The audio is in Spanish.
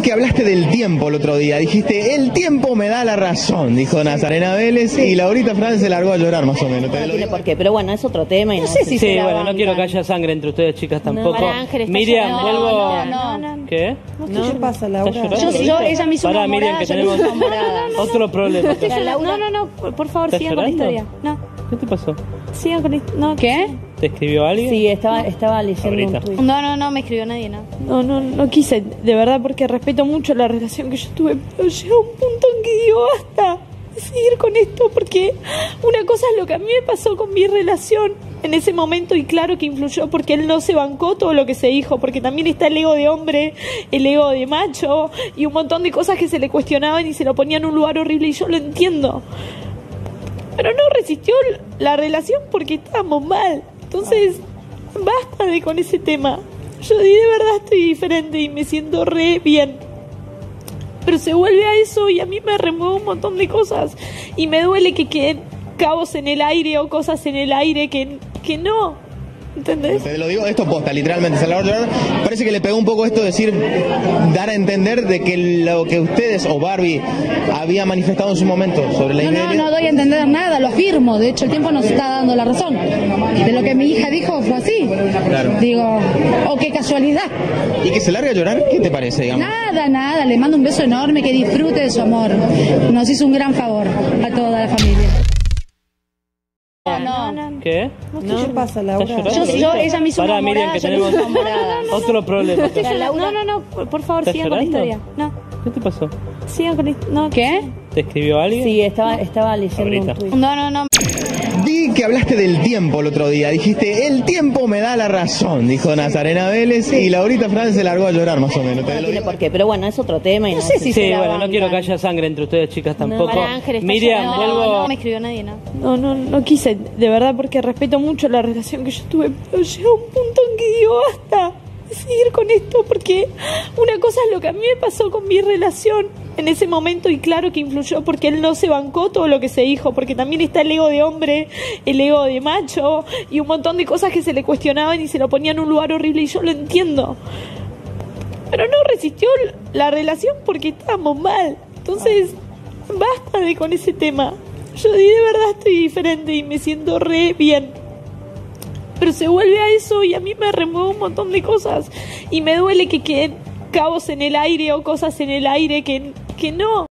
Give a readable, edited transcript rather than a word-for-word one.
Que hablaste del tiempo el otro día, dijiste, el tiempo me da la razón, dijo Nazarena Vélez, y Laurita Fernández se largó a llorar más o menos. No tiene por qué, pero bueno, es otro tema y no sé si sí, bueno, no quiero que haya sangre entre ustedes, chicas, tampoco. Miriam, vuelvo... ¿Qué? ¿Qué pasa, Laura? Ella me hizo Pará, Miriam, que tenemos otro problema. No, por favor, sigan con la historia. No. ¿Qué te pasó? Sigan con la historia. ¿Qué? ¿Te escribió alguien? Sí, estaba leyendo un tuit. No me escribió nadie, no. No quise, de verdad, porque respeto mucho la relación que yo tuve, pero llega un punto en que digo, basta de seguir con esto, porque una cosa es lo que a mí me pasó con mi relación en ese momento, y claro que influyó porque él no se bancó todo lo que se dijo, porque también está el ego de hombre, el ego de macho, y un montón de cosas que se le cuestionaban y se lo ponían en un lugar horrible, y yo lo entiendo. Pero no resistió la relación porque estábamos mal. Entonces, basta de con ese tema. Yo de verdad estoy diferente y me siento re bien. Pero se vuelve a eso y a mí me remueve un montón de cosas. Y me duele que queden cabos en el aire o cosas en el aire que no. ¿Entendés? Te lo digo, esto posta, literalmente, Salvador Llorar, parece que le pegó un poco esto de decir, dar a entender de que lo que ustedes o Barbie había manifestado en su momento sobre la infidelidad. No doy a entender nada, lo afirmo, de hecho el tiempo nos está dando la razón. De lo que mi hija dijo fue así. Claro. Digo, oh, qué casualidad. ¿Y que se largue a llorar? ¿Qué te parece, digamos? Nada, le mando un beso enorme, que disfrute de su amor. Nos hizo un gran favor a toda la familia. ¿Qué? ¿Qué pasa, Laura? Ella me hizo Pará, Miriam, que tenemos otro problema. No, por favor, sigan con la historia. No. ¿Qué te pasó? Sigan con la historia. ¿Qué? ¿Te escribió alguien? Sí, estaba leyendo un tuit. No. Vi que hablaste del tiempo el otro día, dijiste, el tiempo me da la razón, dijo Nazarena Vélez, y Laurita Fernández se largó a llorar más o menos. No tiene por qué, pero bueno, es otro tema y no sé si sí, bueno, no quiero que haya sangre entre ustedes, chicas, tampoco. Miriam, vuelvo... No me escribió nadie, no. No quise, de verdad, porque respeto mucho la relación que yo tuve, pero llega un punto en que digo, basta de seguir con esto, porque una cosa es lo que a mí me pasó con mi relación en ese momento, y claro que influyó porque él no se bancó todo lo que se dijo, porque también está el ego de hombre, el ego de macho, y un montón de cosas que se le cuestionaban y se lo ponían en un lugar horrible, y yo lo entiendo. Pero no resistió la relación porque estábamos mal. Entonces, basta de con ese tema. Yo de verdad estoy diferente y me siento re bien. Pero se vuelve a eso y a mí me remueve un montón de cosas. Y me duele que queden cabos en el aire o cosas en el aire que no.